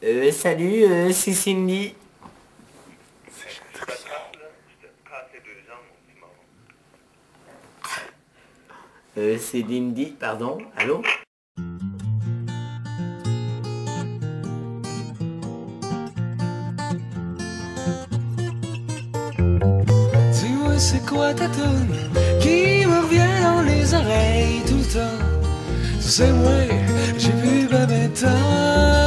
Salut, c'est Cindy. C'est Lindy, pardon. Allô? Dis-moi c'est quoi ta toune qui me revient dans les oreilles tout le temps. Tu sais moi, j'ai plus ben temps.